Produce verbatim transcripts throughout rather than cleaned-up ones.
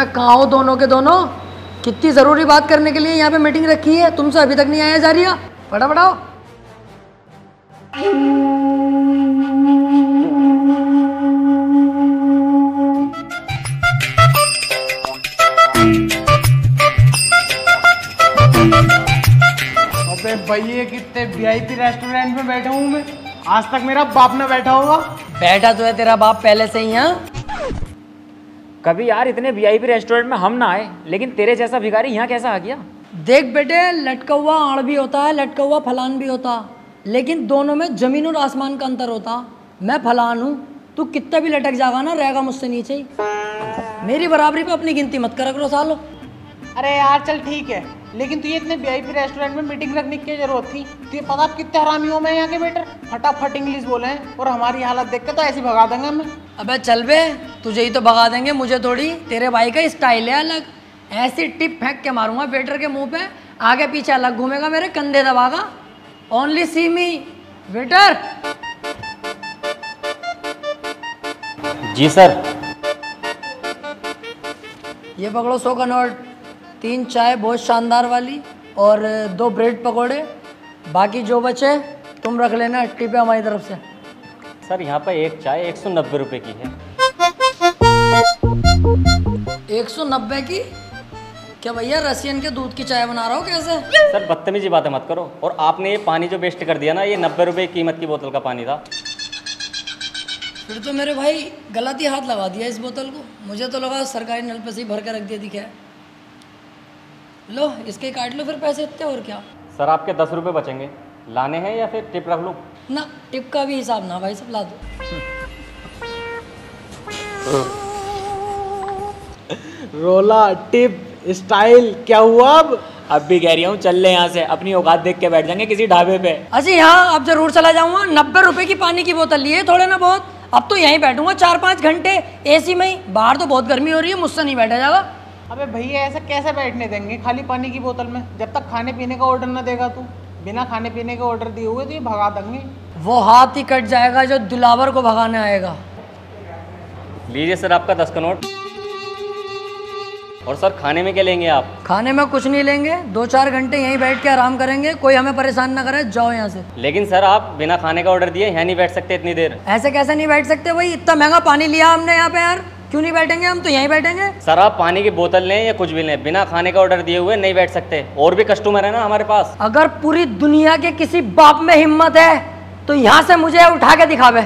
अबे कहाँ हो दोनों के दोनों? कितनी जरूरी बात करने के लिए यहाँ पे मीटिंग रखी है, तुमसे अभी तक नहीं आया जा रही है। फटाफट आओ। अबे भैया कितने वीआईपी रेस्टोरेंट में बैठा हूँ मैं, आज तक मेरा बाप ना बैठा होगा। बैठा तो है तेरा बाप पहले से ही। यहाँ कभी यार इतने वीआईपी रेस्टोरेंट में हम ना आए, लेकिन तेरे जैसा भिखारी यहाँ कैसा आ गया? देख बेटे, लटका हुआ आड़ भी होता है, लटका हुआ फलान भी होता, लेकिन दोनों में जमीन और आसमान का अंतर होता। मैं फलान हूँ, तू कितना भी लटक जाएगा ना, रहेगा मुझसे नीचे ही। मेरी बराबरी पे अपनी गिनती मत करा करो सालो। अरे यार चल ठीक है, लेकिन तुझे इतने वीआईपी रेस्टोरेंट में मीटिंग रखने की क्या जरूरत थी? तुझे पता आप कितने हरामी हो मैं यहाँ के वेटर, फटाफट इंग्लिश बोले हैं और हमारी हालत देख के तो ऐसे भगा देंगे हमें। अबे चल बे, तुझे ही तो भगा देंगे, मुझे थोड़ी। तेरे भाई का स्टाइल है अलग, ऐसी टिप फेंक के मारूंगा वेटर के मुंह पे, आगे पीछे अलग घूमेगा, मेरे कंधे दबागा। Only see me waiter. जी सर। ये पकड़ो सौ का नोट, तीन चाय बहुत शानदार वाली और दो ब्रेड पकोड़े, बाकी जो बचे तुम रख लेना, टिप है हमारी तरफ से। सर यहाँ पर एक चाय एक सौ नब्बे रुपये की है। एक सौ नब्बे की? क्या भैया रसियन के दूध की चाय बना रहा हो कैसे? सर बदतमीजी बातें मत करो, और आपने ये पानी जो वेस्ट कर दिया ना, ये नब्बे रुपये कीमत की बोतल का पानी था। फिर तो मेरे भाई गलत ही हाथ लगा दिया इस बोतल को, मुझे तो लगा सरकारी नल पे से ही भर के रख दिया दिखा। लो इसके काट लो फिर पैसे इतने, और क्या। सर आपके दस रुपये बचेंगे, लाने हैं या फिर टिप रख लूँ? ना टिप का भी हिसाब ना भाई, सब ला दो। रोला टिप स्टाइल क्या हुआ अब? अब भी कह रही हूँ चल ले यहाँ से, अपनी औकात देख के बैठ जाएंगे किसी ढाबे पे। अजी हाँ, अब जरूर चला जाऊंगा। नब्बे रुपए की पानी की बोतल लिए थोड़े ना बहुत, अब तो यहीं बैठूंगा चार पाँच घंटे एसी में ही। बाहर तो बहुत गर्मी हो रही है, मुझसे नहीं बैठा जाएगा। अबे भैया ऐसा कैसे बैठने देंगे खाली पानी की बोतल में, जब तक खाने पीने का ऑर्डर ना देगा तू। बिना खाने पीने के ऑर्डर दिए हुए तो ये भगा देंगे। वो हाथ ही कट जाएगा जो दिलावर को भगाने आएगा। लीजिए सर आपका दस का नोट। और सर खाने में क्या लेंगे आप? खाने में कुछ नहीं लेंगे, दो चार घंटे यहीं बैठ के आराम करेंगे, कोई हमें परेशान ना करे, जाओ यहाँ से। लेकिन सर आप बिना खाने का ऑर्डर दिए यहाँ नहीं बैठ सकते इतनी देर। ऐसे कैसे नहीं बैठ सकते भाई, इतना महंगा पानी लिया हमने यहाँ पे यार, क्यों नहीं बैठेंगे? हम तो यहीं बैठेंगे। सर आप पानी की बोतल लें या कुछ भी लें, बिना खाने का ऑर्डर दिए हुए नहीं बैठ सकते, और भी कस्टमर है ना हमारे पास। अगर पूरी दुनिया के किसी बाप में हिम्मत है तो यहाँ से मुझे उठा के दिखावे।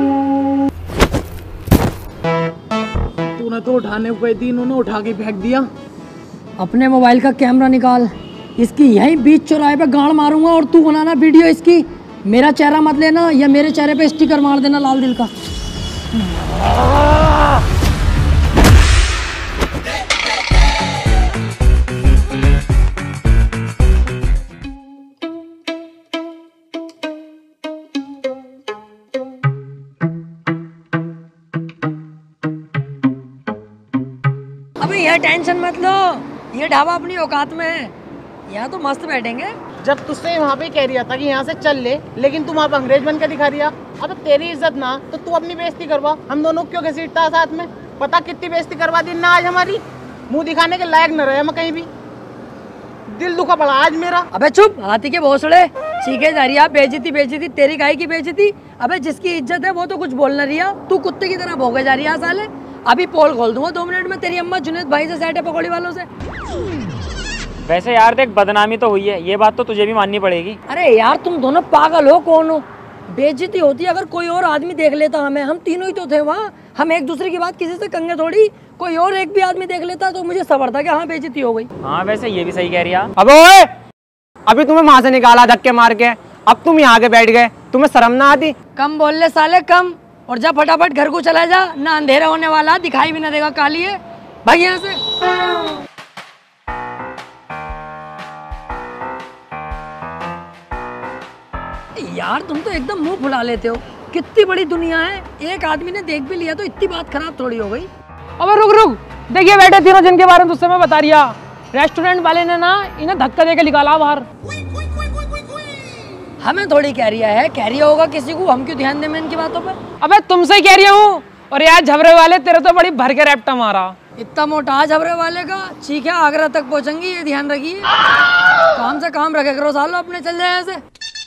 तूने तो उठाने को थी, इन्होंने उठा के फेंक दिया। अपने मोबाइल का कैमरा निकाल, इसकी यहीं बीच चौराहे पे गाड़ मारूंगा और तू बनाना वीडियो इसकी। मेरा चेहरा मत लेना, या मेरे चेहरे पे स्टिकर मार देना लाल दिल का। अबे यह टेंशन मत लो, ये ढाबा अपनी औकात में है, यहाँ तो मस्त बैठेंगे। जब तुझसे वहाँ पे कह रिया था कि यहाँ से चल ले, लेकिन तुम आप अंग्रेज बन के दिखा रिया। अब तेरी इज्जत ना तो तू अपनी बेइज्जती करवा, हम दोनों क्यों घसीटता है साथ में? पता कितनी बेइज्जती करवा दी ना आज हमारी, मुंह दिखाने के लायक न रहे हम कहीं भी। दिल दुखा पड़ा आज मेरा। अबे चुप, हाथी के भोसड़े सीखे जा रही है। बेइज्जती बेइज्जती तेरी गाय की बेइज्जती। अबे जिसकी इज्जत है वो तो कुछ बोल न रही है, तू कुत्ते की तरह भोगे जा रही है साले। अभी पोल खोल दूंगा दो मिनट में तेरी अम्मा जुनेद भाई से सेट है पकौड़ी वालों से। वैसे यार देख, बदनामी तो हुई है, ये बात तो तुझे भी माननी पड़ेगी। अरे यार तुम दोनों पागल हो, कौन हो? बेइज्जती होती है अगर कोई और आदमी देख लेता हमें, हम तीनों ही तो थे वहाँ, हम एक दूसरे की बात किसी से कंगे थोड़ी। कोई और एक भी आदमी देख लेता तो मुझे सबर था कि हाँ बेइज्जती हो गई। हाँ वैसे ये भी सही कह रही है। अब ओए, अभी तुम्हें वहां से निकाला धक्के मार के, अब तुम यहाँ के बैठ गए, तुम्हें शर्म ना आती? कम बोल ले साले कम, और जा फटाफट घर को चला जा, ना अंधेरा होने वाला, दिखाई भी ना देगा काली है। भाई यहाँ से। यार तुम तो एकदम मुंह फुला लेते हो, कितनी बड़ी दुनिया है, एक आदमी ने देख भी लिया तो इतनी बात खराब थोड़ी हो गई। अब रुक रुक, देखिए बैठे तीनों जिनके बारे में तुझसे मैं बता रिया, रेस्टोरेंट वाले ने ना इन्हें धक्का देके निकाला बाहर। हमें थोड़ी कह रिया है, कह रिया होगा किसी को, हम क्यों ध्यान दें इनकी बातों पर? अबे तुमसे कह रही हूँ, और यार झबरे वाले तेरे तो बड़ी भर के रैप्टा मारा। इतना मोटा झबरे वाले का ठीक है, आगरा तक पहुंचेंगी, ये ध्यान रखिए। काम से काम रखे करो सालो, अपने चल जाए ऐसे।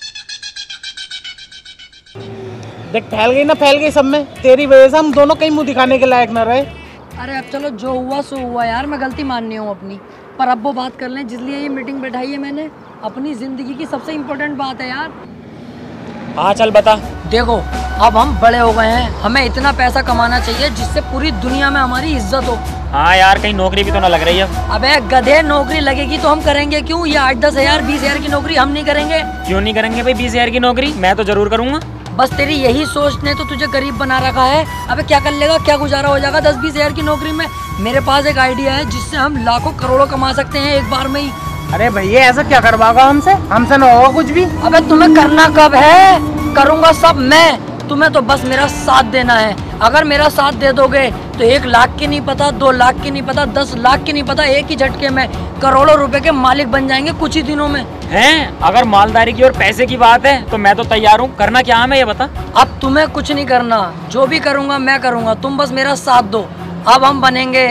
देख फैल गई ना, फैल गई सब में। तेरी वजह से हम दोनों कहीं मुंह दिखाने के लायक न रहे। अरे अब चलो, जो हुआ सो हुआ यार, मैं गलती माननी हूँ अपनी। पर अब वो बात कर लें जिसलिए ये मीटिंग बैठाई है मैंने, अपनी जिंदगी की सबसे इम्पोर्टेंट बात है यार। हाँ चल बता। देखो अब हम बड़े हो गए हैं, हमें इतना पैसा कमाना चाहिए जिससे पूरी दुनिया में हमारी इज्जत हो। हाँ यार, कहीं नौकरी भी तो ना लग रही है। अबे गधे, नौकरी लगेगी तो हम करेंगे क्यों? ये आठ दस हजार बीस हजार की नौकरी हम नहीं करेंगे। क्यों नहीं करेंगे भाई? बीस हजार की नौकरी मैं तो जरूर करूंगा। बस तेरी यही सोच ने तो तुझे गरीब बना रखा है। अबे क्या कर लेगा, क्या गुजारा हो जाएगा दस बीस हजार की नौकरी में? मेरे पास एक आइडिया है जिससे हम लाखों करोड़ों कमा सकते हैं एक बार में ही। अरे भैया ऐसा क्या करवाओगा हमसे? हमसे न होगा कुछ भी। अबे तुम्हें करना कब है? करूंगा सब मैं, तुम्हें तो बस मेरा साथ देना है। अगर मेरा साथ दे दोगे तो एक लाख की नहीं पता, दो लाख की नहीं पता, दस लाख की नहीं पता, एक ही झटके में करोड़ों रुपए के मालिक बन जाएंगे कुछ ही दिनों में। हैं? अगर मालदारी की और पैसे की बात है तो मैं तो तैयार हूँ। करना क्या है मैं ये बता। अब तुम्हें कुछ नहीं करना, जो भी करूंगा मैं करूंगा, तुम बस मेरा साथ दो। अब हम बनेंगे।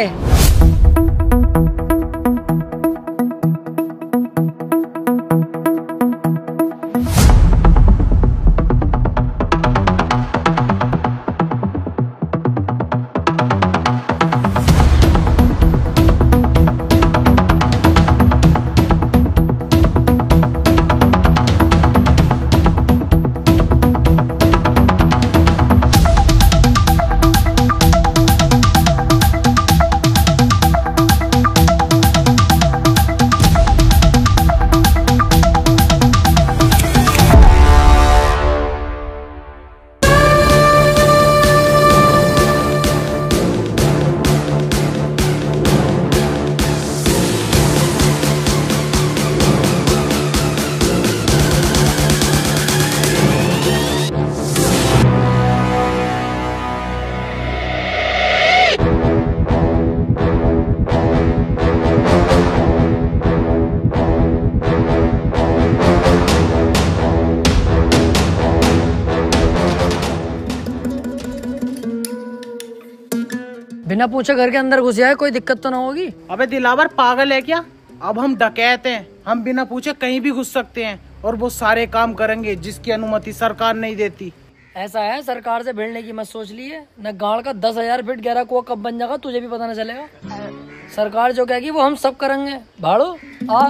बिना पूछे घर के अंदर घुस जाए, कोई दिक्कत तो ना होगी? अबे दिलावर पागल है क्या? अब हम डकैत हैं, हम बिना पूछे कहीं भी घुस सकते हैं और वो सारे काम करेंगे जिसकी अनुमति सरकार नहीं देती। ऐसा है, सरकार से भिड़ने की मत सोच लिए। न गाड़ का दस हजार फीट गहरा कुआं कब बन जाएगा तुझे भी पता न चलेगा। सरकार जो कहेगी वो हम सब करेंगे। भाड़ो आ।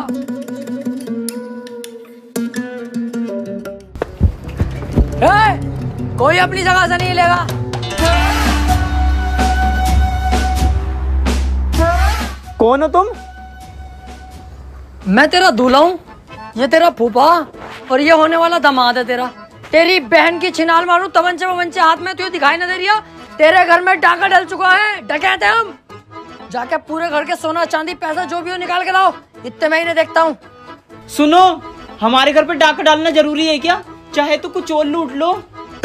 ए, कोई अपनी जगह से नहीं लेगा। कौन हो तुम? मैं तेरा दूल्हा हूँ, ये तेरा फूफा और ये होने वाला दामाद है तेरा। तेरी बहन की छिनाल मारूं तमंचे वमंचे हाथ में, तुझे दिखाई न दे रही है? तेरे घर में डाका डल चुका है, डकैत है हम। जाके पूरे घर के सोना चांदी पैसा जो भी हो निकाल के लाओ, इतने मैं ही नहीं देखता हूँ। सुनो, हमारे घर पे डाका डालना जरूरी है क्या? चाहे तो कुछ और लूट लो।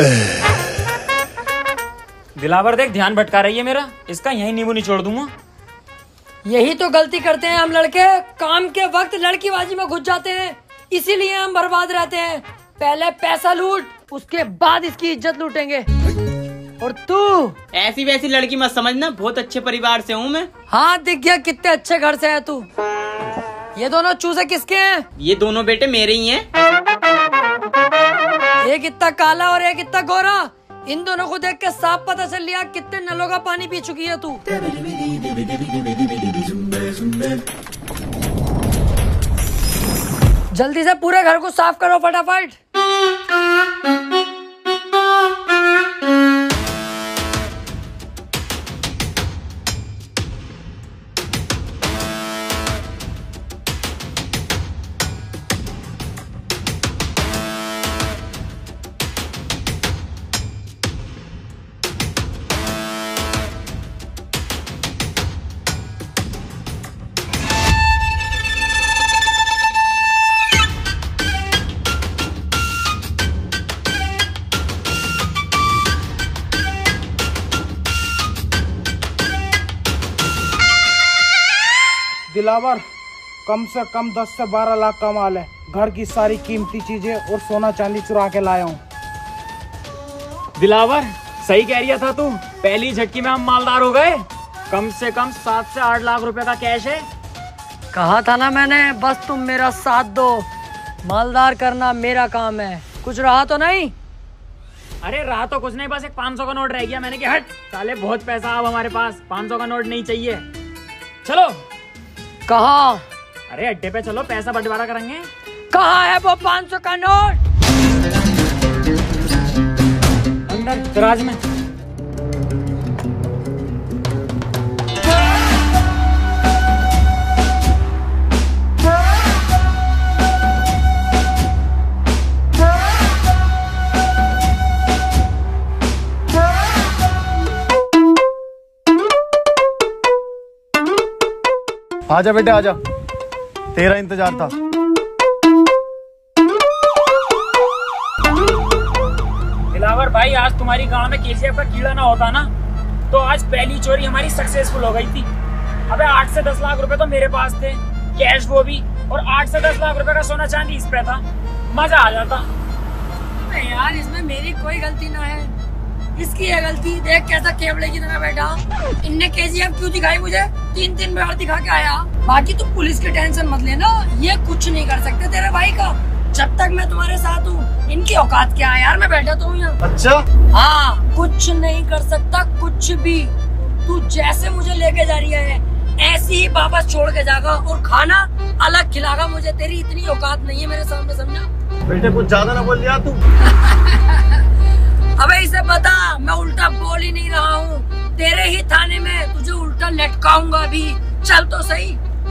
दिलावर देख, ध्यान भटका रही है मेरा, इसका यही नींबू निचोड़ दूंगा। यही तो गलती करते हैं हम लड़के, काम के वक्त लड़कीबाजी में घुस जाते हैं, इसीलिए हम बर्बाद रहते हैं। पहले पैसा लूट, उसके बाद इसकी इज्जत लूटेंगे। और तू ऐसी वैसी लड़की मत समझना, बहुत अच्छे परिवार से हूँ मैं। हाँ दिख गया कितने अच्छे घर से है तू। ये दोनों चूजे किसके हैं? ये दोनों बेटे मेरे ही हैं। एक इतना काला और एक इतना गोरा, इन दोनों को देख के साफ पता चल लिया कितने नलों का पानी पी चुकी है तू। जल्दी से पूरे घर को साफ करो फटाफट। दिलावर, कम से कम दस से बारह लाख का माल है। घर की सारी कीमती चीजें और सोना चांदी चुरा के लाया हूँ। दिलावर सही कह रही था तू, पहली झटकी में हम मालदार हो गए। कम से कम सात से आठ लाख रुपए का कैश है। कहा था ना मैंने, बस तुम मेरा साथ दो। मालदार करना मेरा काम है। कुछ रहा तो नहीं? अरे रहा तो कुछ नहीं, बस एक पाँच सौ का नोट रह गया। मैंने कहा हट साले, बहुत पैसा अब हमारे पास, पाँच सौ का नोट नहीं चाहिए। चलो। कहाँ? अरे अड्डे पे चलो, पैसा बंटवारा करेंगे। कहाँ है वो पाँच सौ का नोट? अंदर दराज में। आजा बेटे आजा, तेरा इंतजार था। दिलावर भाई, आज तुम्हारी गांव में केसीएफ का कीड़ा ना होता ना, तो आज पहली चोरी हमारी सक्सेसफुल हो गई थी। अबे आठ से दस लाख रुपए तो मेरे पास थे, कैश वो भी, और आठ से दस लाख रुपए का सोना चांदी इस पे था। मजा आ जाता। अरे यार, इसमें मेरी कोई गलती ना है, इसकी है गलती। देख कैसा केवड़े की तरह बैठा। इनने केजीएफ क्यों दिखाई मुझे? तीन तीन बार दिखा के आया। बाकी तू पुलिस की टेंशन मत लेना, ये कुछ नहीं कर सकते तेरे भाई का, जब तक मैं तुम्हारे साथ हूँ। इनकी औकात क्या है यार, मैं बैठा तो हूँ यहाँ। अच्छा हाँ, कुछ नहीं कर सकता, कुछ भी। तू जैसे मुझे लेके जा रही है ऐसे ही वापस छोड़ के जाएगा, और खाना अलग खिलागा मुझे। तेरी इतनी औकात नहीं है मेरे सामने, समझा? बेटे कुछ ज्यादा ना बोल लिया तू। अबे इसे बता, मैं उल्टा बोल ही नहीं रहा हूँ। तेरे ही थाने में तुझे उल्टा लटकाऊंगा अभी। चल तो सही।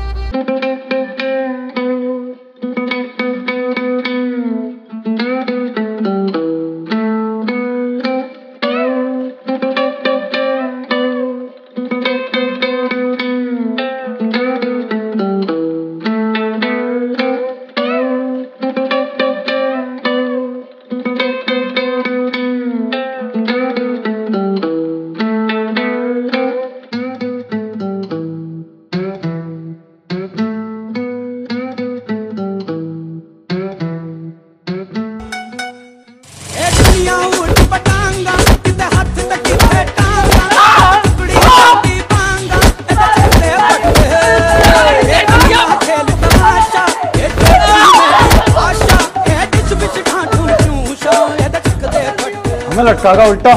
मैं लटकागा उल्टा।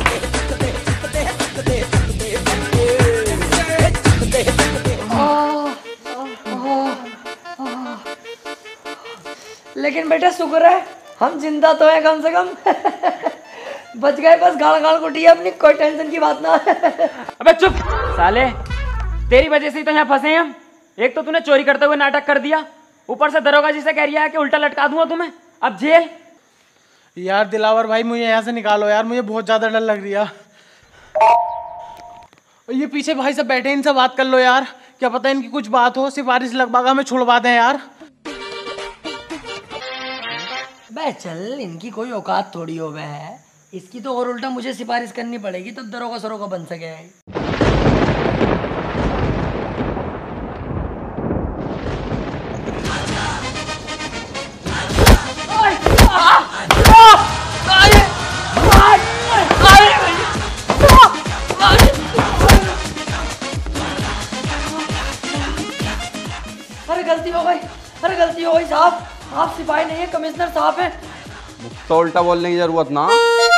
लेकिन बेटा शुक्र है हम जिंदा तो हैं कम से कम। बच गए, बस गाल गाल कुटी है अपनी, कोई टेंशन की बात ना। अबे चुप साले, तेरी वजह से ही तो यहाँ फंसे हैं हम। एक तो तूने चोरी करते हुए नाटक कर दिया, ऊपर से दरोगा जी से कह रहा है कि उल्टा लटका दूंगा तुम्हें, अब जेल। यार दिलावर भाई, मुझे यहाँ से निकालो यार, मुझे बहुत ज्यादा डर लग रही है। ये पीछे भाई सब बैठे, इनसे बात कर लो यार, क्या पता इनकी कुछ बात हो, सिफारिश लगवागा हमें छुड़वा दें यार। बे चल, इनकी कोई औकात थोड़ी हो गए है, इसकी तो और उल्टा मुझे सिफारिश करनी पड़ेगी तब दरोगा सरोगा बन सके। अरे गलती हो गई, अरे गलती हो गई साहब, आप सिपाही नहीं है, कमिश्नर साहब हैं। तो उल्टा बोलने की जरूरत ना।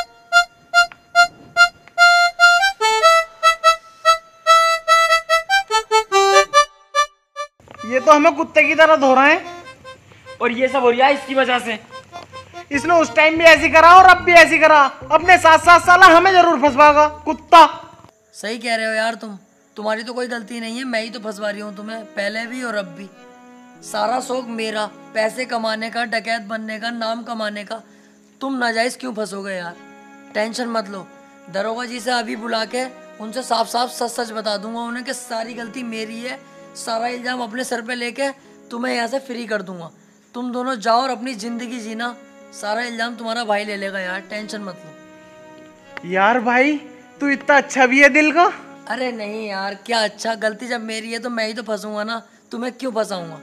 ये तो हमें कुत्ते की तरह धो रहे हैं, और ये सब हो रहा है इसकी वजह से। इसने उस टाइम भी ऐसी करा और अब भी ऐसी करा, अपने साथ साथ साला हमें जरूर फंसवाएगा कुत्ता। सही कह रहे हो यार तुम, तुम्हारी तो कोई गलती नहीं है, मैं ही तो फंसवा रही हूँ तुम्हें, पहले भी और अब भी। सारा शौक मेरा, पैसे कमाने का, डकैत बनने का, नाम कमाने का। तुम नाजायज क्यों फंसोगे यार? टेंशन मत लो, दरोगा जी से अभी बुला के उनसे साफ साफ सच सच बता दूंगा उन्हें कि सारी गलती मेरी है, सारा इल्जाम अपने सर पे लेके तुम्हें यहाँ से फ्री कर दूंगा। तुम दोनों जाओ और अपनी जिंदगी जीना, सारा इल्जाम तुम्हारा भाई ले लेगा यार, टेंशन मत लो। यार भाई तू इतना अच्छा भी है दिल का। अरे नहीं यार, क्या अच्छा, गलती जब मेरी है तो मैं ही तो फंसूंगा ना, तुम्हें क्यों फंसाऊंगा?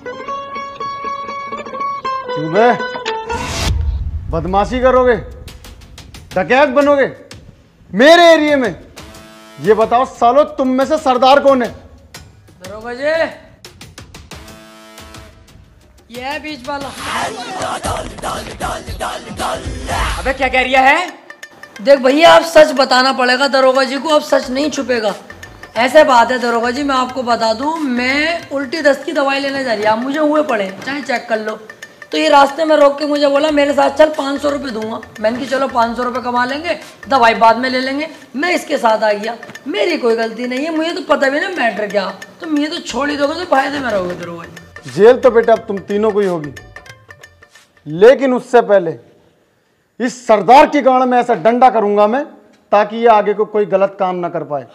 क्यों बे, बदमाशी करोगे, डकैत बनोगे मेरे एरिया में? ये बताओ सालो, तुम में से सरदार कौन है? दरोगा जी, ये है बीच वाला। अबे क्या कह रिया है? देख भैया, अब सच बताना पड़ेगा दरोगा जी को, अब सच नहीं छुपेगा। ऐसे बात है दरोगा जी, मैं आपको बता दूं, मैं उल्टी दस्त की दवाई लेने जा रही है, आप मुझे हुए पड़े, चाहे चेक कर लो। तो ये रास्ते में रोक के मुझे बोला मेरे साथ चल, पाँच सौ रुपये दूंगा। मैंने कहा चलो पाँच सौ रुपये कमा लेंगे, दवाई बाद में ले लेंगे। मैं इसके साथ आ गया, मेरी कोई गलती नहीं है, मुझे तो पता भी ना मैटर क्या। तो मुझे तो छोड़ ही दोगे तो फायदे में रहोगे दरोगा जी। जेल तो बेटा अब तुम तीनों को ही होगी, लेकिन उससे पहले इस सरदार की गाड़ में ऐसा डंडा करूंगा मैं, ताकि ये आगे को कोई गलत काम ना कर पाए।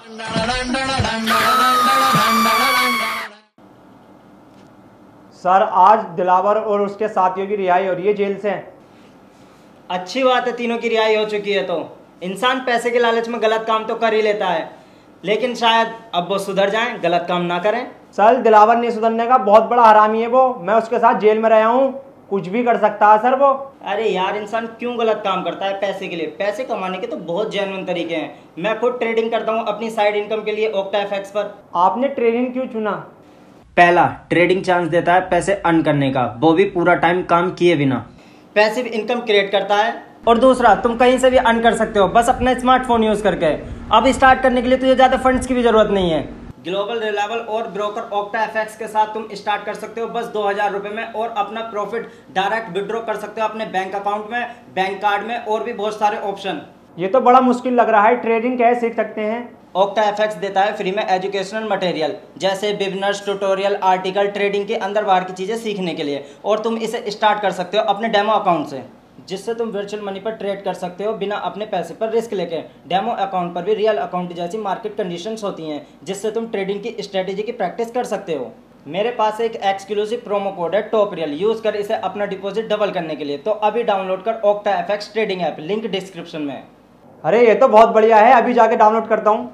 सर, आज दिलावर और उसके साथियों की रिहाई हो रही है जेल से। अच्छी बात है, तीनों की रिहाई हो चुकी है। तो इंसान पैसे के लालच में गलत काम तो कर ही लेता है, लेकिन शायद अब वो सुधर जाएं, गलत काम ना करें। सर, दिलावर नहीं सुधरने का, बहुत बड़ा हरामी है वो। मैं उसके साथ जेल में रहा हूँ, कुछ भी कर सकता है सर वो। अरे यार, इंसान क्यों गलत काम करता है पैसे के लिए? पैसे कमाने के तो बहुत जेन्युइन तरीके हैं। मैं खुद ट्रेडिंग करता हूँ अपनी साइड इनकम के लिए ओक्टा एफएक्स पर। आपने ट्रेडिंग क्यों चुना? पहला, ट्रेडिंग चांस देता है पैसे अर्न करने का, वो भी पूरा टाइम काम किए बिना। पैसिव इनकम क्रिएट करता है। और दूसरा, तुम कहीं से भी अर्न कर सकते हो, बस अपना स्मार्टफोन यूज करके। अब स्टार्ट करने के लिए तुझे ज्यादा फंड्स की भी जरूरत नहीं है। ग्लोबल रिलायबल और ब्रोकर ओक्टा एफएक्स के साथ तुम स्टार्ट कर सकते हो बस दो हजार रुपए में, और अपना प्रॉफिट डायरेक्ट विड्रॉ कर सकते हो अपने बैंक अकाउंट में, बैंक कार्ड में, और भी बहुत सारे ऑप्शन। ये तो बड़ा मुश्किल लग रहा है, ट्रेडिंग कैसे सीख सकते हैं? ओक्टा एफएक्स देता है फ्री में एजुकेशनल मटेरियल, जैसे बिजनेस ट्यूटोरियल, आर्टिकल, ट्रेडिंग के अंदर बाहर की चीजें सीखने के लिए। और तुम इसे स्टार्ट कर सकते हो अपने डेमो अकाउंट से, जिससे तुम वर्चुअल मनी पर ट्रेड कर सकते हो बिना अपने पैसे पर रिस्क लेके। डेमो अकाउंट पर भी रियल अकाउंट जैसी मार्केट कंडीशंस होती हैं, जिससे तुम ट्रेडिंग की स्ट्रेटेजी की प्रैक्टिस कर सकते हो। मेरे पास एक एक्सक्लूसिव प्रोमो कोड है टॉप रियल, यूज कर इसे अपना डिपॉजिट डबल करने के लिए। तो अभी डाउनलोड कर Octa FX trading app, link description में। अरे ये तो बहुत बढ़िया है, अभी जाके डाउनलोड करता हूँ।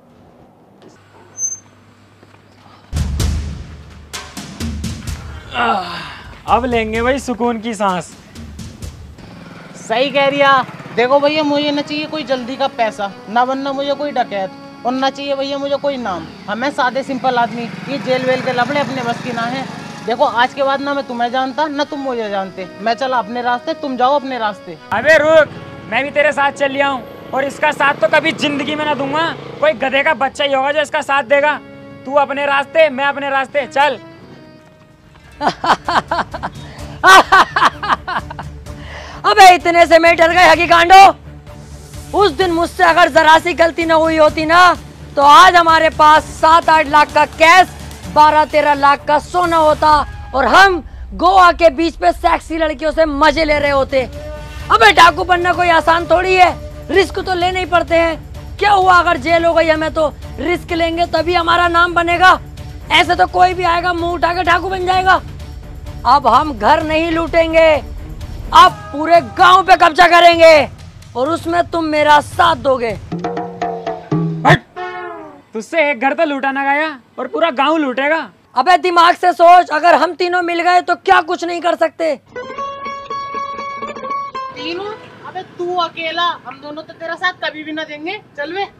अब लेंगे भाई सुकून की सांस। सही कह रिया। देखो भैया, मुझे ना चाहिए कोई जल्दी का पैसा, ना बनना मुझे कोई डकैत, और ना चाहिए भैया मुझे कोई नाम। हमें सादे सिंपल आदमी, ये जेल वेल के लफड़े अपने बस की ना है। देखो आज के बाद ना मैं तुम्हें जानता, ना तुम मुझे जानते। मैं चला अपने रास्ते, तुम जाओ अपने रास्ते। अबे रुक, मैं भी तेरे साथ चल लिया हूँ, और इसका साथ तो कभी जिंदगी में ना दूंगा। कोई गधे का बच्चा ही होगा जो इसका साथ देगा। तू अपने रास्ते, मैं अपने रास्ते, चल। अबे इतने से मैं डर गए हगी कांडो। उस दिन मुझसे अगर जरा सी गलती न हुई होती ना, तो आज हमारे पास सात आठ लाख का कैश, बारह तेरह लाख का सोना होता, और हम गोवा के बीच पे सेक्सी लड़कियों से मजे ले रहे होते। अबे डाकू बनना कोई आसान थोड़ी है, रिस्क तो लेने ही पड़ते हैं। क्या हुआ अगर जेल हो गई हमें, तो रिस्क लेंगे तभी हमारा नाम बनेगा। ऐसे तो कोई भी आएगा मुंह उठा के डाकू बन जाएगा। अब हम घर नहीं लूटेंगे, अब पूरे गांव पे कब्जा करेंगे, और उसमें तुम मेरा साथ दोगे। तुझसे एक घर तो लूटा ना गया, और पूरा गांव लूटेगा। अबे दिमाग से सोच, अगर हम तीनों मिल गए तो क्या कुछ नहीं कर सकते। तीनों? अबे तू अकेला, हम दोनों तो तेरा साथ कभी भी ना देंगे। चल वे।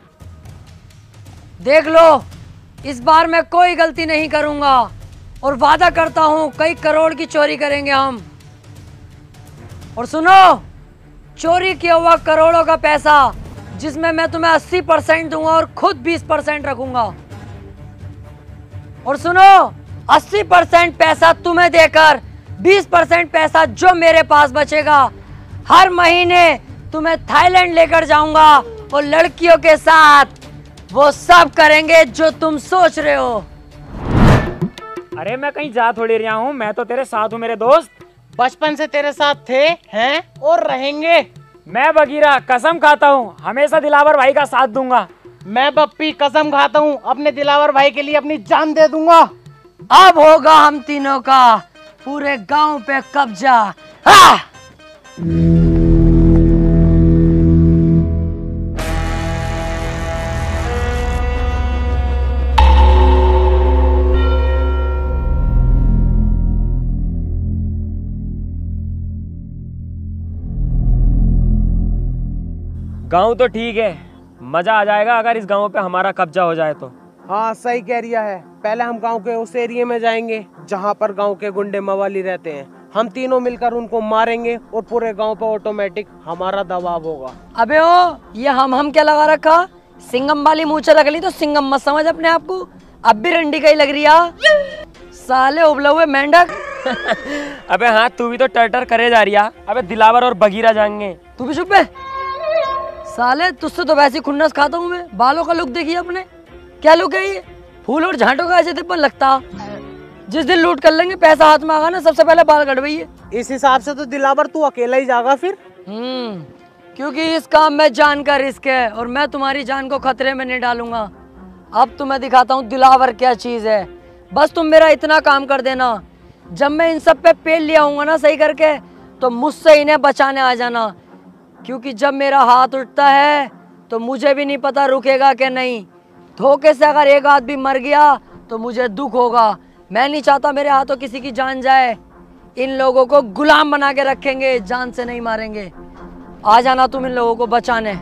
देख लो, इस बार मैं कोई गलती नहीं करूंगा, और वादा करता हूं कई करोड़ की चोरी करेंगे हम। और सुनो, चोरी किया हुआ करोड़ों का पैसा, जिसमें मैं तुम्हें अस्सी परसेंट दूंगा और खुद बीस परसेंट रखूंगा। और सुनो, अस्सी परसेंट पैसा तुम्हें देकर बीस परसेंट पैसा जो मेरे पास बचेगा, हर महीने तुम्हें थाईलैंड लेकर जाऊंगा, और लड़कियों के साथ वो सब करेंगे जो तुम सोच रहे हो। अरे मैं कहीं जा थोड़ी रहा हूँ, मैं तो तेरे साथ हूँ मेरे दोस्त। बचपन से तेरे साथ थे, हैं, और रहेंगे। मैं बगीरा कसम खाता हूँ हमेशा दिलावर भाई का साथ दूंगा। मैं बप्पी कसम खाता हूँ अपने दिलावर भाई के लिए अपनी जान दे दूंगा। अब होगा हम तीनों का पूरे गांव पे कब्जा। हाँ! गांव तो ठीक है, मजा आ जाएगा अगर इस गांव पे हमारा कब्जा हो जाए तो। हाँ सही कह रिया है। पहले हम गांव के उस एरिया में जाएंगे जहाँ पर गांव के गुंडे मवाली रहते हैं। हम तीनों मिलकर उनको मारेंगे और पूरे गांव पे ऑटोमेटिक हमारा दबाव होगा। अबे ओ, ये हम हम क्या लगा रखा? सिंगम वाली मूछें रख ली तो सिंगम मत समझ अपने आप को। अब भी रंडी का ही लग रही है साले उबले हुए मेंढक। अबे हाँ, तू भी तो टर्टर करे जा रही है। अबे दिलावर और बगीरा जाएंगे। तू भी चुप है साले, तुझसे तो वैसे खुन्नस खाता हूँ मैं। बालों का लुक देखिए अपने, क्या लुक है ये? फूल और झांटों का ऐसे तिप्पन लगता। जिस दिन लूट कर लेंगे, पैसा हाथ में आगा ना, सबसे पहले बाल कटवाइए। इस हिसाब से तो दिलावर तू अकेला ही जागा फिर। हम्म क्योंकि इस काम में जान का रिस्क है और मैं तुम्हारी जान को खतरे में नहीं डालूंगा। अब तुम्हें दिखाता हूँ दिलावर क्या चीज है। बस तुम मेरा इतना काम कर देना, जब मैं इन सब पे पेल लिया हूँ ना सही करके, तो मुझसे इन्हें बचाने आ जाना। क्योंकि जब मेरा हाथ उठता है तो मुझे भी नहीं पता रुकेगा कि नहीं। धोखे से अगर एक आदमी मर गया तो मुझे दुख होगा। मैं नहीं चाहता मेरे हाथों किसी की जान जाए। इन लोगों को गुलाम बना के रखेंगे, जान से नहीं मारेंगे। आ जाना तुम इन लोगों को बचाने।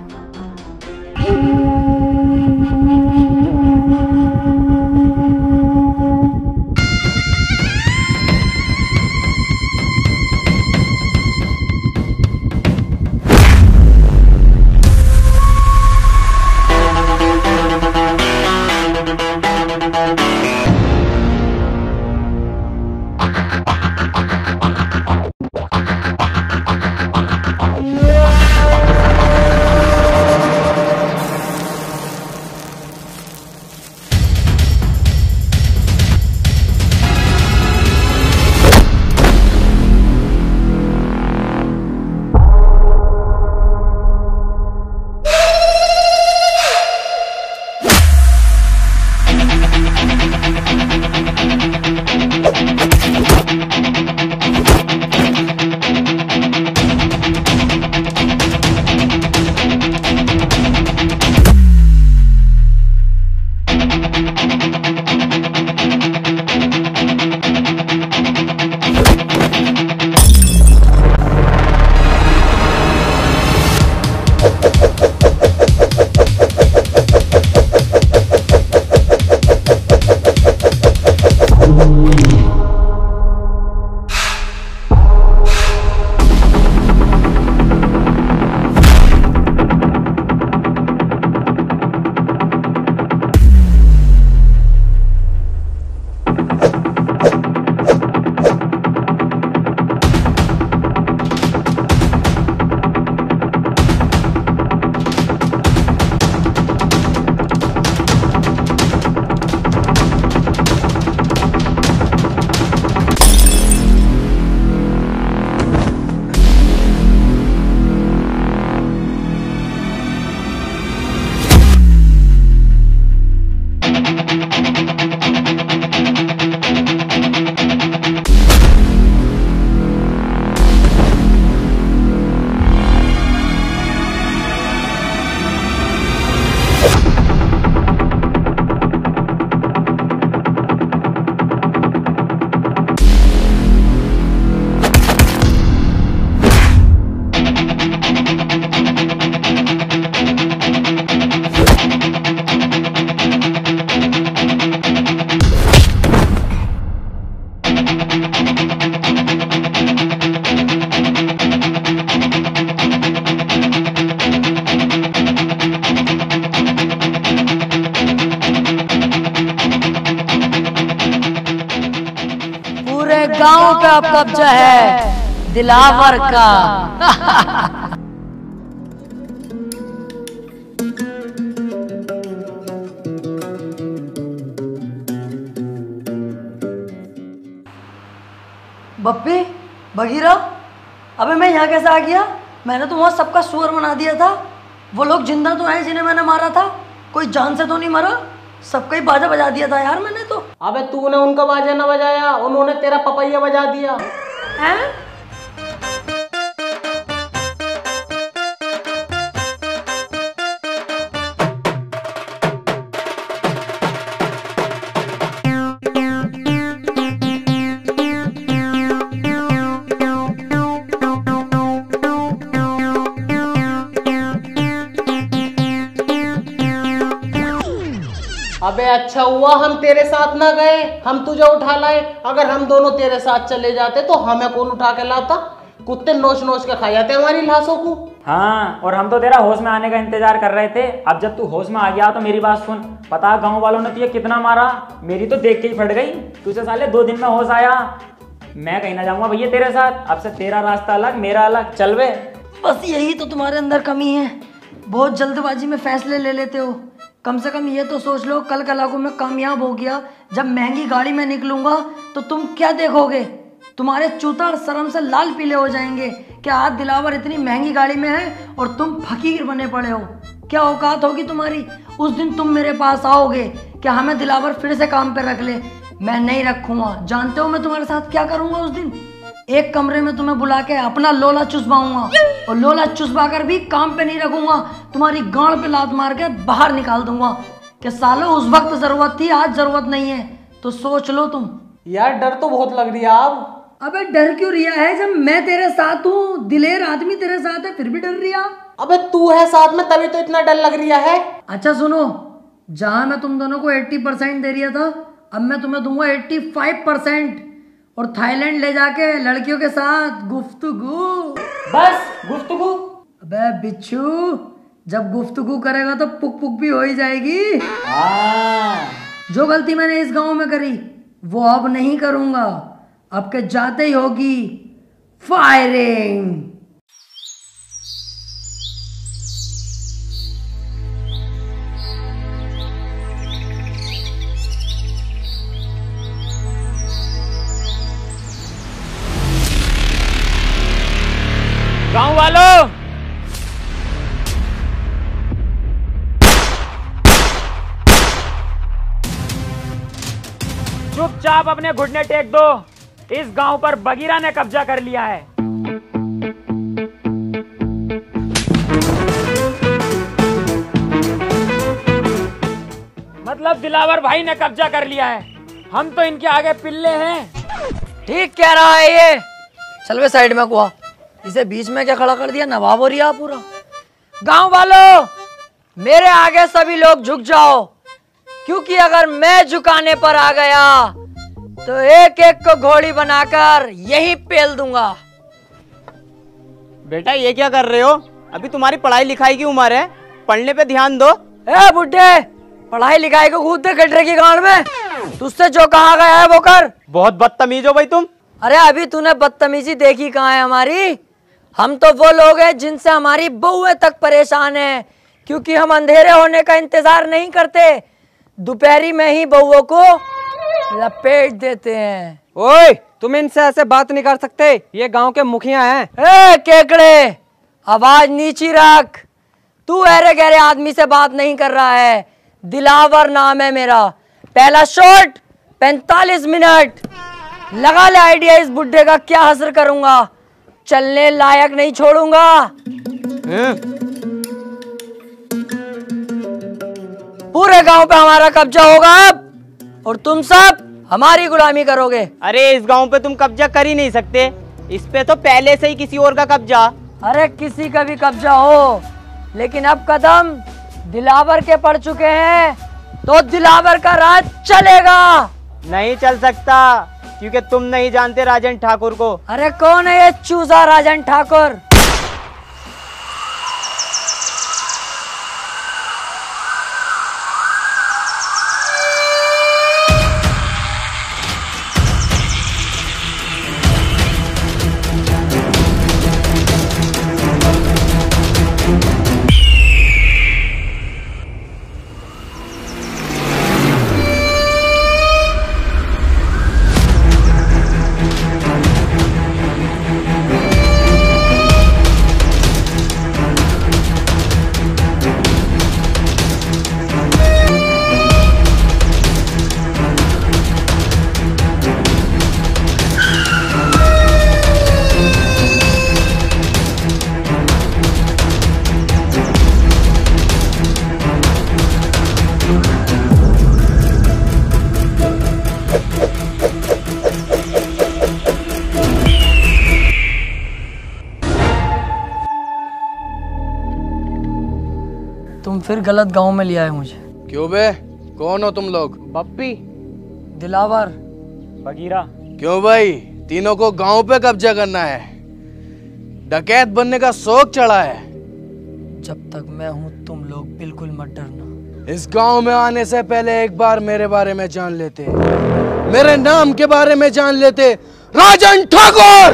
गांव पे अब कब्जा है दिलावर का। बप्पी, बगीरा, अबे मैं यहाँ कैसे आ गया? मैंने तो वहाँ सबका सुअर बना दिया था। वो लोग जिंदा तो हैं जिन्हें मैंने मारा था, कोई जान से तो नहीं मरा। सबका ही बाजा बजा दिया था यार मैंने तो। अबे तूने उनका बाजा ना बजाया, उन्होंने तेरा पपैया बजा दिया। हैं? अच्छा हुआ हम तेरे साथ ना गए, हम तुझे उठा लाए। अगर हम दोनों तेरे साथ चले जाते तो हमें कौन उठा के लाता? कुत्ते नोच नोच के खा जाते हमारी लाशों को। हाँ, और हम तो तेरा होश में आने का इंतजार कर रहे थे। अब जब तू होश में आ गया तो मेरी बात सुन। पता गांव वालों ने तुझे कितना मारा, मेरी तो देख के ही फट गई। तुझे साले दो दिन में होश आया। मैं कहीं ना जाऊंगा भैया तेरे साथ। अब से तेरा रास्ता अलग, मेरा अलग। चल बे। बस यही तो तुम्हारे अंदर कमी है, बहुत जल्दबाजी में फैसले ले लेते हो। कम से कम ये तो सोच लो, कल कला को मैं कामयाब हो गया, जब महंगी गाड़ी में निकलूंगा तो तुम क्या देखोगे? तुम्हारे चूता शर्म से लाल पीले हो जाएंगे। क्या आज दिलावर इतनी महंगी गाड़ी में है और तुम फकीर बने पड़े हो? क्या औकात होगी तुम्हारी? उस दिन तुम मेरे पास आओगे, क्या हमें दिलावर फिर से काम पे रख ले? मैं नहीं रखूंगा। जानते हो मैं तुम्हारे साथ क्या करूंगा उस दिन? एक कमरे में तुम्हें बुला के अपना लोला चुसवाऊंगा, और लोला चुसवा कर भी काम पे नहीं रखूंगा, तुम्हारी गांड पे लात मार के बाहर निकाल दूंगा। कि सालो उस वक्त जरूरत थी, आज जरूरत नहीं है, तो सोच लो तुम। यार डर तो बहुत लग रही है अब। अबे डर क्यों रिया है? जब मैं तेरे साथ हूँ, दिलेर आदमी तेरे साथ है, फिर भी डर रिया? अबे तू है साथ में तभी तो इतना डर लग रिया है। अच्छा सुनो, जहां मैं तुम दोनों को अस्सी परसेंट दे रिया था, अब मैं तुम्हें दूंगा पचासी परसेंट, और थाईलैंड ले जाके लड़कियों के साथ गुफ्तगू। बस गुफ्तगू? अबे बिच्छू, जब गुफ्तगू करेगा तो पुक पुक भी हो ही जाएगी। जो गलती मैंने इस गांव में करी वो अब नहीं करूंगा। अब के जाते ही होगी फायरिंग। गांव वालों, चुपचाप अपने घुटने टेक दो। इस गांव पर बगीरा ने कब्जा कर लिया है। मतलब दिलावर भाई ने कब्जा कर लिया है। हम तो इनके आगे पिल्ले हैं। ठीक कह रहा है ये। चल वे साइड में कुआ, इसे बीच में क्या खड़ा कर दिया? नवाब हो रिया पूरा। गांव वालों, मेरे आगे सभी लोग झुक जाओ, क्योंकि अगर मैं झुकाने पर आ गया तो एक एक को घोड़ी बनाकर यही पेल दूंगा। बेटा ये क्या कर रहे हो? अभी तुम्हारी पढ़ाई लिखाई की उम्र है, पढ़ने पे ध्यान दो। ए बुड्ढे, पढ़ाई लिखाई को कूद दे गड्ढे की गांड में। तुझसे जो कहा गया है वो कर। बहुत बदतमीज हो भाई तुम। अरे अभी तूने बदतमीजी देखी कहाँ है हमारी? हम तो वो लोग हैं जिनसे हमारी बहुएं तक परेशान है, क्योंकि हम अंधेरे होने का इंतजार नहीं करते, दोपहरी में ही बहुओं को लपेट देते हैं। ओए, तुम इनसे ऐसे बात नहीं कर सकते, ये गांव के मुखिया हैं। ए केकड़े, आवाज नीची रख। तू अरे गहरे आदमी से बात नहीं कर रहा है। दिलावर नाम है मेरा। पहला शॉट पैंतालीस मिनट। लगा ले आइडिया इस बुड्ढे का क्या हसर करूंगा। चलने लायक नहीं छोड़ूंगा। पूरे गांव पे हमारा कब्जा होगा अब, और तुम सब हमारी गुलामी करोगे। अरे इस गांव पे तुम कब्जा कर ही नहीं सकते, इस पे तो पहले से ही किसी और का कब्जा। अरे किसी का भी कब्जा हो, लेकिन अब कदम दिलावर के पड़ चुके हैं, तो दिलावर का राज चलेगा। नहीं चल सकता, क्योंकि तुम नहीं जानते राजन ठाकुर को। अरे कौन है ये चूजा राजन ठाकुर? तुम फिर गलत गांव में लिया है मुझे। क्यों बे? कौन हो तुम लोग? बप्पी। दिलावर। बगीरा। क्यों भाई, तीनों को गांव पे कब्जा करना है? डकैत बनने का शौक चढ़ा है? जब तक मैं हूं तुम लोग बिल्कुल मत डरना। इस गांव में आने से पहले एक बार मेरे बारे में जान लेते, मेरे नाम के बारे में जान लेते। राजन ठाकुर।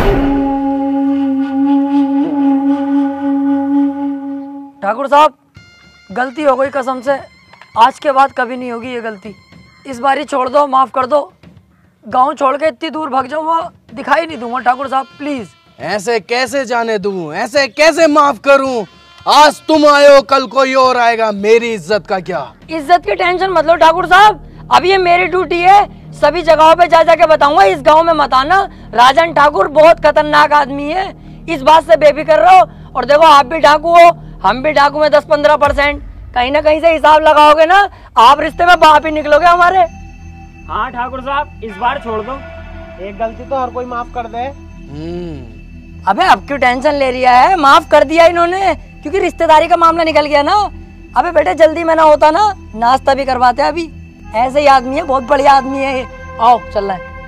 ठाकुर साहब, गलती हो गई कसम से, आज के बाद कभी नहीं होगी ये गलती। इस बारी छोड़ दो, माफ कर दो। गांव छोड़ के इतनी दूर भाग जाऊंगा, दिखाई नहीं दूंगा ठाकुर साहब, प्लीज। ऐसे कैसे जाने दूं, ऐसे कैसे माफ करूं? आज तुम आए हो, कल कोई और आएगा, मेरी इज्जत का क्या? इज्जत की टेंशन मत लो ठाकुर साहब, अब ये मेरी ड्यूटी है, सभी जगहों पे जा जाके बताऊंगा इस गांव में मत आना, राजन ठाकुर बहुत खतरनाक आदमी है, इस बात से बेफिक्र रहो। और देखो आप भी डाकू हो, हम भी डाकू में दस पंद्रह परसेंट, कहीं ना कहीं से हिसाब लगाओगे ना, आप रिश्ते में बाप ही निकलोगे हमारे। हाँ ठाकुर साहब, इस बार छोड़ दो, एक गलती तो हर कोई माफ कर दे। अबे अब क्यों टेंशन ले रिया है, माफ कर दिया इन्होंने, क्योंकि रिश्तेदारी का मामला निकल गया ना। अबे बेटे जल्दी में ना होता ना, नाश्ता भी करवाते अभी। ऐसे ही आदमी है, बहुत बढ़िया आदमी है ये। आओ चल रहा है।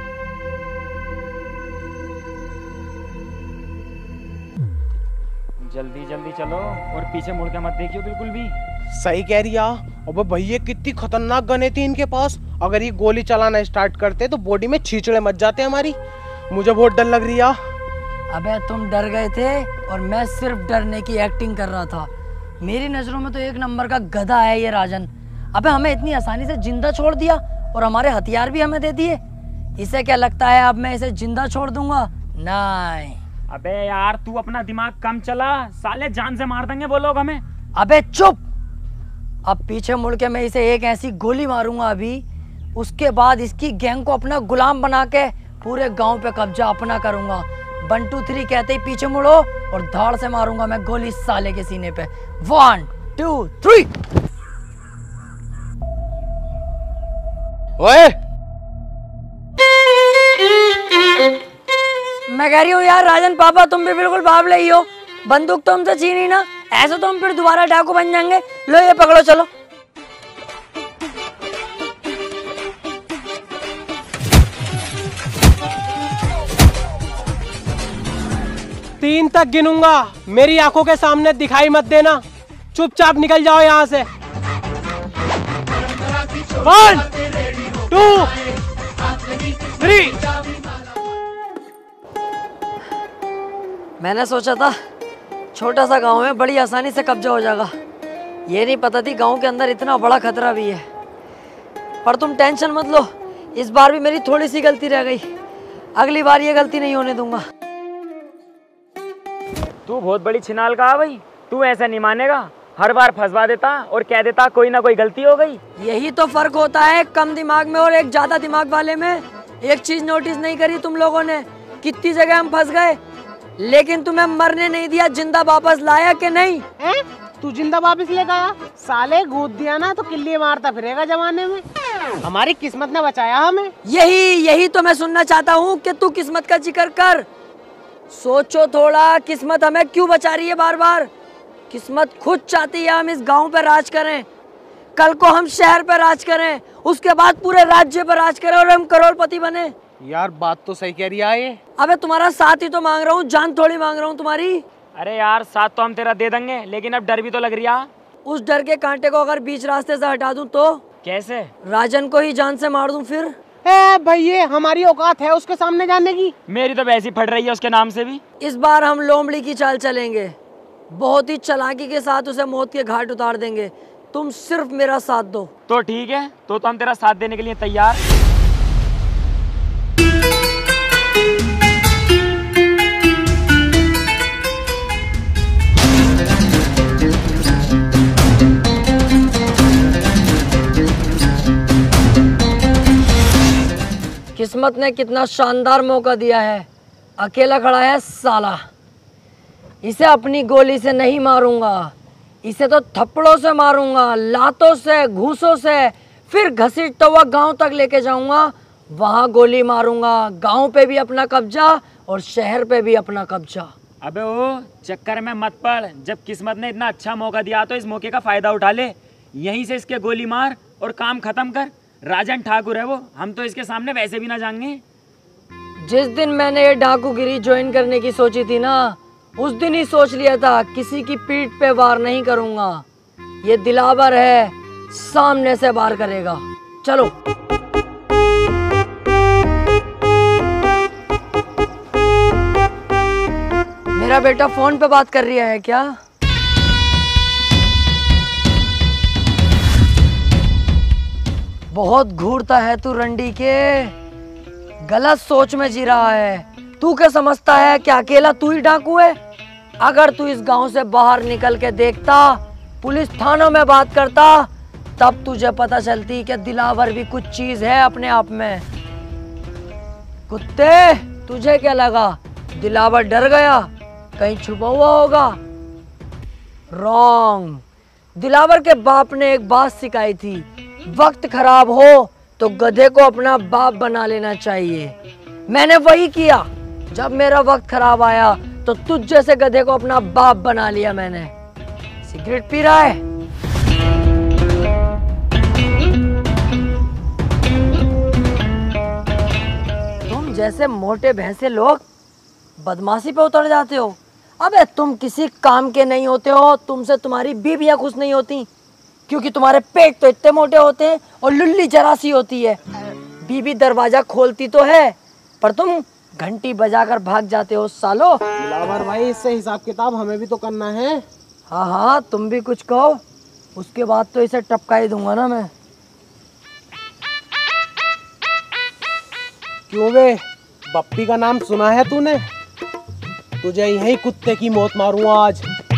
जल्दी जल्दी चलो और पीछे मुड़ के मत देखियो बिल्कुल भी। सही कह रही है। अबे भैया कितनी खतरनाक गने थी इनके पास, अगर ये गोली चलाना स्टार्ट करते तो बॉडी में छींचड़े मच जाते हमारी। मुझे बहुत डर लग रही है। अबे तुम डर गए थे और मैं सिर्फ डरने की एक्टिंग कर रहा था। मेरी नजरों में तो एक नंबर का गधा है ये राजन। अबे हमें इतनी आसानी से जिंदा छोड़ दिया और हमारे हथियार भी हमें दे दिए। इसे क्या लगता है अब मैं इसे जिंदा छोड़ दूंगा? नहीं। अबे यार तू अपना दिमाग कम चला, साले जान से मार देंगे वो लोग हमें। अबे चुप, अब पीछे मुड़ के मैं इसे एक ऐसी गोली मारूंगा अभी, उसके बाद इसकी गैंग को अपना गुलाम बना के पूरे गांव पे कब्जा अपना करूंगा। वन टू थ्री कहते ही पीछे मुड़ो और धाड़ से मारूंगा मैं गोली साले के सीने पे। One two three. ओए मैं कह रही हूँ यार राजन पापा, तुम भी बिल्कुल बाबले ही हो, बंदूक तो हमसे छीनी ना, ऐसे तो हम फिर दोबारा डाकू बन जाएंगे। लो ये पकड़ो, चलो। तीन तक गिनूंगा, मेरी आंखों के सामने दिखाई मत देना, चुपचाप निकल जाओ यहाँ से। One two three. मैंने सोचा था छोटा सा गांव है, बड़ी आसानी से कब्जा हो जाएगा, ये नहीं पता थी गांव के अंदर इतना बड़ा खतरा भी है। पर तुम टेंशन मत लो, इस बार भी मेरी थोड़ी सी गलती रह गई, अगली बार ये गलती नहीं होने दूंगा। तू बहुत बड़ी छिनाल का है भाई, तू ऐसा नहीं मानेगा, हर बार फंसवा देता और कह देता कोई ना कोई गलती हो गई। यही तो फर्क होता है कम दिमाग में और एक ज्यादा दिमाग वाले में। एक चीज नोटिस नहीं करी तुम लोगों ने, कितनी जगह हम फंस गए, लेकिन तुम्हें मरने नहीं दिया, जिंदा वापस लाया कि नहीं? है? तू जिंदा वापस ले गया? साले कूद दिया ना तो किल्ली मारता फिरेगा जमाने में। हमारी किस्मत ने बचाया हमें। यही यही तो मैं सुनना चाहता हूँ कि तू किस्मत का जिक्र कर। सोचो थोड़ा, किस्मत हमें क्यों बचा रही है बार बार? किस्मत खुद चाहती है हम इस गांव पे राज करें, कल को हम शहर पे राज करें, उसके बाद पूरे राज्य पर राज करें और हम करोड़पति बने। यार बात तो सही कह रही है ये। अबे तुम्हारा साथ ही तो मांग रहा हूँ, जान थोड़ी मांग रहा हूँ तुम्हारी। अरे यार साथ तो हम तेरा दे देंगे, लेकिन अब डर भी तो लग रही है। उस डर के कांटे को अगर बीच रास्ते से हटा दूं तो? कैसे? राजन को ही जान से मार दूं फिर? ए भैया, हमारी औकात है उसके सामने जाने की? मेरी तो वैसी फट रही है उसके नाम से भी। इस बार हम लोमड़ी की चाल चलेंगे, बहुत ही चालाकी के साथ उसे मौत के घाट उतार देंगे। तुम सिर्फ मेरा साथ दो। तो ठीक है, तो, तो हम तेरा साथ देने के लिए तैयार। किस्मत ने कितना शानदार मौका दिया है, अकेला खड़ा है साला। इसे अपनी गोली से नहीं मारूंगा, इसे तो थप्पड़ों से मारूंगा, लातों से, घूसों से, फिर घसीटता हुआ गांव तक लेके जाऊंगा, वहां गोली मारूंगा। गांव पे भी अपना कब्जा और शहर पे भी अपना कब्जा। अबे ओ चक्कर में मत पड़, जब किस्मत ने इतना अच्छा मौका दिया तो इस मौके का फायदा उठा ले, यहीं से इसके गोली मार और काम खत्म कर। राजन ठाकुर है वो, हम तो इसके सामने वैसे भी ना जाएंगे। जिस दिन मैंने ये डाकूगिरी ज्वाइन करने की सोची थी ना, उस दिन ही सोच लिया था किसी की पीठ पे वार नहीं करूंगा। ये दिलावर है, सामने से वार करेगा। चलो। मेरा बेटा फोन पे बात कर रहा है क्या? बहुत घूरता है तू रंडी के, गलत सोच में जी रहा है। तू क्या समझता है कि अकेला तू ही डाकू है? अगर तू इस गांव से बाहर निकल के देखता, पुलिस थानों में बात करता, तब तुझे पता चलती कि दिलावर भी कुछ चीज है अपने आप में। कुत्ते, तुझे क्या लगा दिलावर डर गया? कहीं छुपा हुआ होगा? रॉन्ग। दिलावर के बाप ने एक बात सिखाई थी, वक्त खराब हो तो गधे को अपना बाप बना लेना चाहिए। मैंने वही किया। जब मेरा वक्त खराब आया तो तुझ जैसे गधे को अपना बाप बना लिया मैंने। सिगरेट पी रहा है? तुम जैसे मोटे भैंसे लोग बदमाशी पे उतर जाते हो। अबे तुम किसी काम के नहीं होते हो। तुमसे तुम्हारी बीवियां खुश नहीं होती, क्योंकि तुम्हारे पेट तो इतने मोटे होते हैं और लुल्ली जरा सी होती है। बीबी दरवाजा खोलती तो है, पर तुम घंटी बजाकर भाग जाते हो सालो। दिलावर भाई, इससे हिसाब किताब हमें भी तो करना है। हाँ हाँ, तुम भी कुछ कहो, उसके बाद तो इसे टपका ही दूंगा ना मैं। क्यों बे, बप्पी का नाम सुना है तूने? तुझे यही कुत्ते की मौत मारूंगा आज।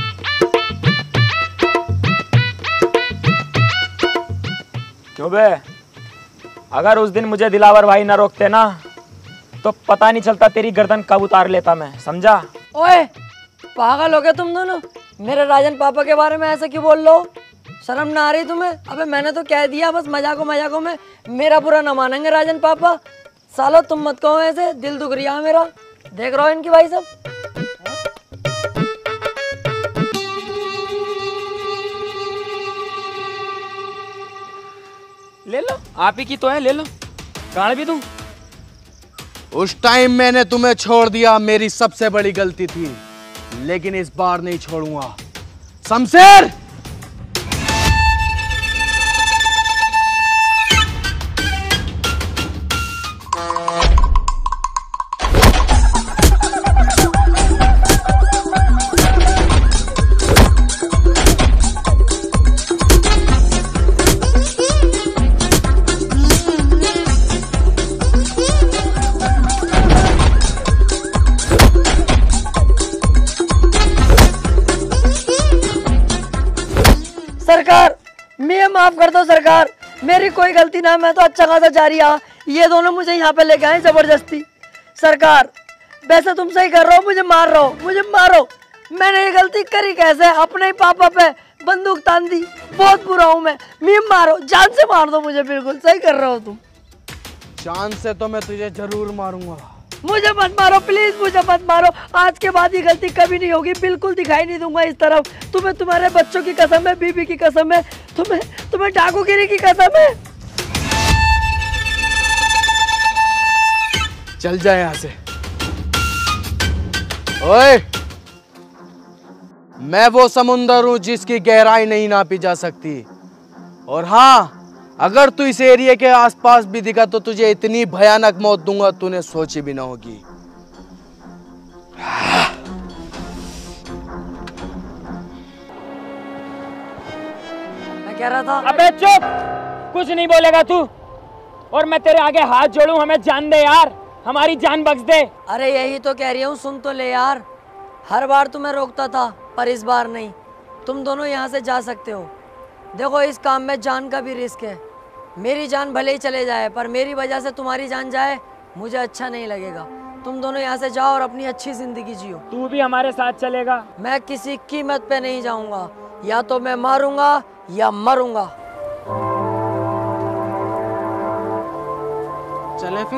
क्यों बे, अगर उस दिन मुझे दिलावर भाई ना रोकते ना, तो पता नहीं चलता तेरी गर्दन कब उतार लेता मैं, समझा? ओए पागल हो गए तुम दोनों। मेरे राजन पापा के बारे में ऐसे क्यों बोल लो? शर्म ना आ रही तुम्हें? अबे मैंने तो कह दिया, बस मजाको मजाको में मेरा बुरा ना मानेंगे राजन पापा। सालो तुम मत कहो ऐसे, दिल दुख रिया मेरा। देख रहा हो इनकी भाई सब। ले लो, आप ही की तो है, ले लो। गाड़ भी दूं? उस टाइम मैंने तुम्हें छोड़ दिया, मेरी सबसे बड़ी गलती थी, लेकिन इस बार नहीं छोड़ूंगा। शमशेर, सरकार, मैं माफ कर दो सरकार, मेरी कोई गलती ना। मैं तो अच्छा खासा जा रही रहा, ये दोनों मुझे यहाँ पे लेके आए जबरदस्ती। सरकार, वैसे तुम सही कर रहे हो, मुझे मार रहे हो, मुझे मारो। मैंने ये गलती करी कैसे? अपने ही पापा पे बंदूक तान दी। बहुत बुरा हूँ मैं। मैं मारो, जान से मार दो मुझे। बिल्कुल सही कर रहे हो तुम। जान से तो मैं तुझे जरूर मारूंगा। मुझे मत मारो प्लीज, मुझे मत मारो। आज के बाद ये गलती कभी नहीं होगी, बिल्कुल दिखाई नहीं दूंगा इस तरफ। तुम्हें तुम्हारे बच्चों की कसम है, बीबी की कसम है, तुम्हें तुम्हें डाकूगिरी की कसम है। चल जाए यहाँ से। ओए, मैं वो समुंदर हूं जिसकी गहराई नहीं नापी जा सकती। और हाँ, अगर तू इस एरिया के आसपास भी दिखा तो तुझे इतनी भयानक मौत दूंगा तूने सोची भी ना होगी। मैं कह रहा था। अबे चुप, कुछ नहीं बोलेगा तू। और मैं तेरे आगे हाथ जोड़ूं, हमें जान दे यार, हमारी जान बख्श दे। अरे यही तो कह रही हूँ, सुन तो ले यार। हर बार तुम्हें रोकता था, पर इस बार नहीं। तुम दोनों यहाँ से जा सकते हो। देखो, इस काम में जान का भी रिस्क है। मेरी जान भले ही चले जाए, पर मेरी वजह से तुम्हारी जान जाए, मुझे अच्छा नहीं लगेगा। तुम दोनों यहाँ से जाओ और अपनी अच्छी जिंदगी जियो। तू भी हमारे साथ चलेगा? मैं किसी कीमत पे नहीं जाऊंगा। या तो मैं मारूंगा या मरूंगा। चले फिर।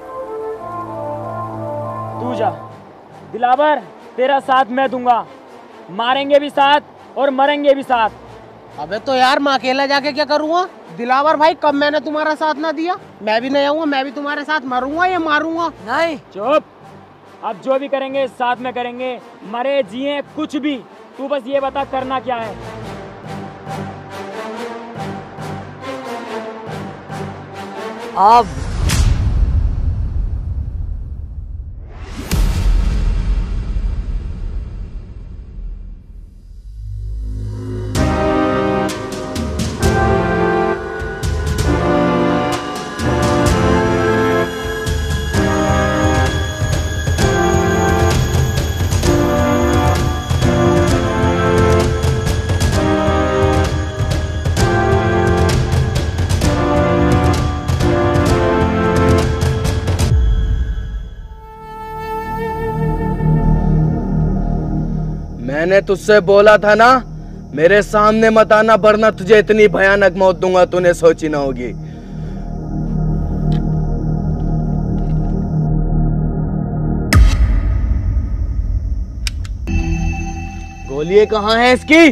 तू जा। दिलावर, तेरा साथ मैं दूंगा। मारेंगे भी साथ और मरेंगे भी साथ। अबे तो यार मैं अकेला जाके क्या करूँगा? दिलावर भाई कब मैंने तुम्हारा साथ ना दिया? मैं भी नहीं आऊंगा, मैं भी तुम्हारे साथ मरूंगा या मारूंगा? नहीं। चुप। अब जो भी करेंगे साथ में करेंगे, मरे जिए कुछ भी, तू बस ये बता करना क्या है। अब मैंने तुझसे बोला था ना, मेरे सामने मत आना वरना तुझे इतनी भयानक मौत दूंगा तूने सोची ना होगी। गोली कहाँ है इसकी?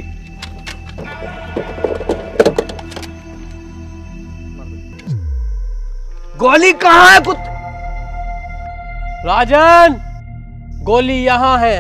गोली कहाँ है कुछ? राजन, गोली यहाँ है।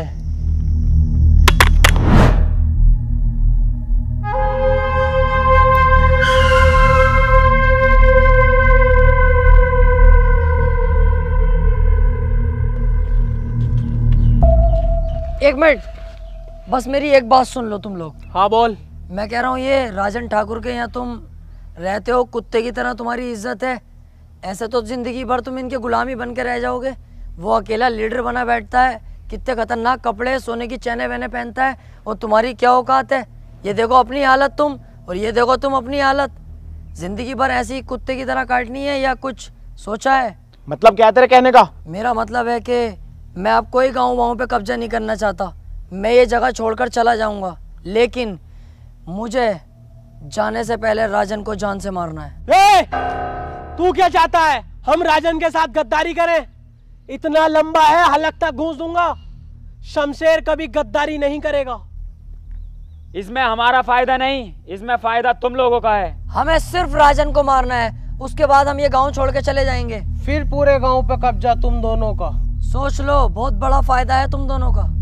एक मिनट, बस मेरी एक बात सुन लो तुम लोग। हाँ बोल। मैं कह रहा हूँ ये राजन ठाकुर के यहाँ तुम रहते हो, कुत्ते की तरह तुम्हारी इज्जत है। ऐसे तो जिंदगी भर तुम इनके गुलामी बन के रह जाओगे। वो अकेला लीडर बना बैठता है, कितने खतरनाक कपड़े, सोने की चैने वैने पहनता है, और तुम्हारी क्या औकात है? ये देखो अपनी हालत तुम, और ये देखो तुम अपनी हालत। जिंदगी भर ऐसी ही कुत्ते की तरह काटनी है या कुछ सोचा है? मतलब क्या तेरे कहने का? मेरा मतलब है कि मैं अब कोई गाँव वाँव पे कब्जा नहीं करना चाहता। मैं ये जगह छोड़कर चला जाऊंगा, लेकिन मुझे जाने से पहले राजन को जान से मारना है। ए, तू क्या चाहता है? हम राजन के साथ गद्दारी करें? इतना लंबा है, हलक तक घूस दूंगा। शमशेर कभी गद्दारी नहीं करेगा। इसमें हमारा फायदा नहीं, इसमें फायदा तुम लोगों का है। हमें सिर्फ राजन को मारना है, उसके बाद हम ये गांव छोड़ के चले जाएंगे। फिर पूरे गांव पे कब्जा तुम दोनों का। सोच लो, बहुत बड़ा फायदा है तुम दोनों का।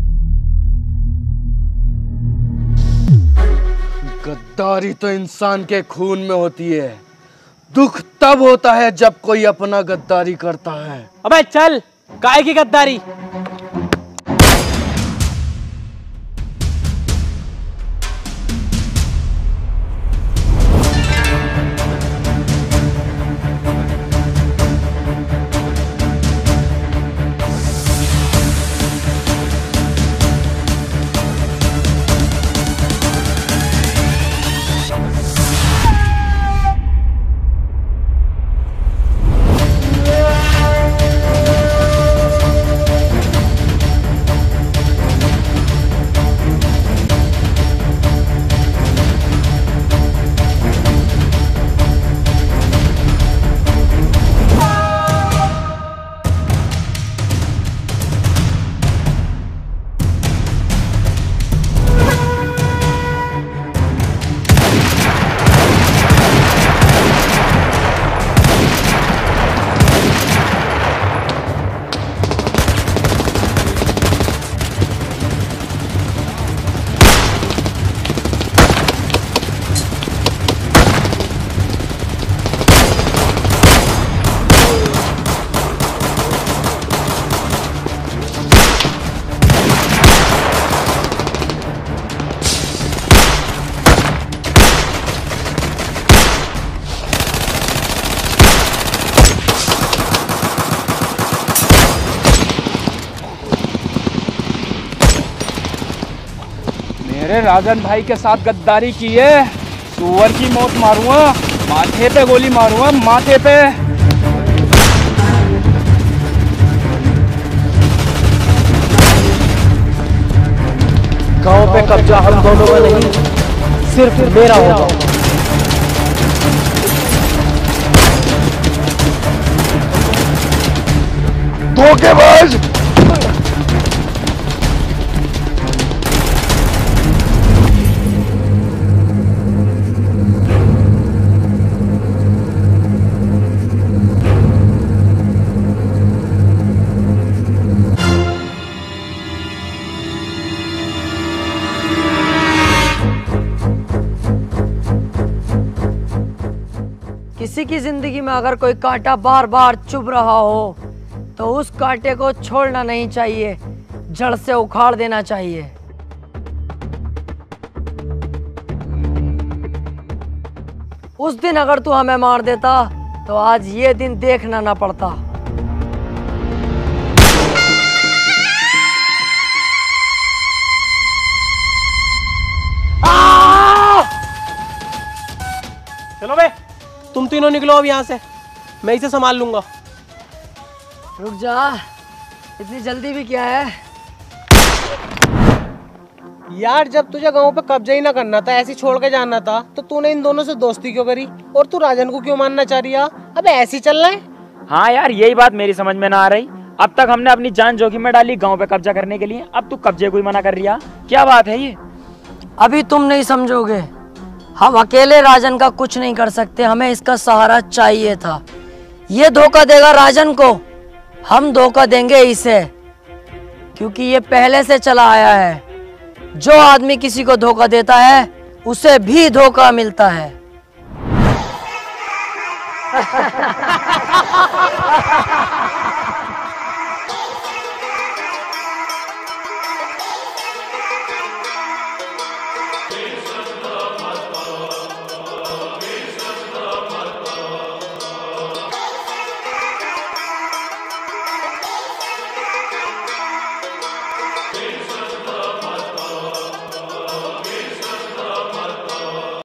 गद्दारी तो इंसान के खून में होती है। दुख तब होता है जब कोई अपना गद्दारी करता है। अबे चल, काहे की गद्दारी? मेरे राजन भाई के साथ गद्दारी की है, सुअर की मौत मारूंगा, माथे पे गोली मारूंगा, माथे पे। गांव पे कब्जा हम दोनों का नहीं, सिर्फ मेरा होगा। धोखेबाज! किसी की जिंदगी में अगर कोई कांटा बार बार चुभ रहा हो तो उस कांटे को छोड़ना नहीं चाहिए, जड़ से उखाड़ देना चाहिए। उस दिन अगर तू हमें मार देता तो आज ये दिन देखना ना पड़ता। चलो बे, तुम तीनों निकलो अब यहाँ से, मैं इसे संभाल लूंगा। रुक जा, इतनी जल्दी भी क्या है? यार जब तुझे गांव पे कब्जा ही ना करना था, ऐसे छोड़ के जाना था, तो तूने इन दोनों से दोस्ती क्यों करी? और तू राजन को क्यों मानना चाह रही है? अबे ऐसे ही चल रहा है। हाँ यार, यही बात मेरी समझ में ना आ रही। अब तक हमने अपनी जान जोखिम में डाली गांव पे कब्जा करने के लिए, अब तू कब्जे को ही मना कर रही है। क्या बात है ये? अभी तुम नहीं समझोगे। हम अकेले राजन का कुछ नहीं कर सकते, हमें इसका सहारा चाहिए था। ये धोखा देगा राजन को, हम धोखा देंगे इसे, क्योंकि ये पहले से चला आया है। जो आदमी किसी को धोखा देता है उसे भी धोखा मिलता है।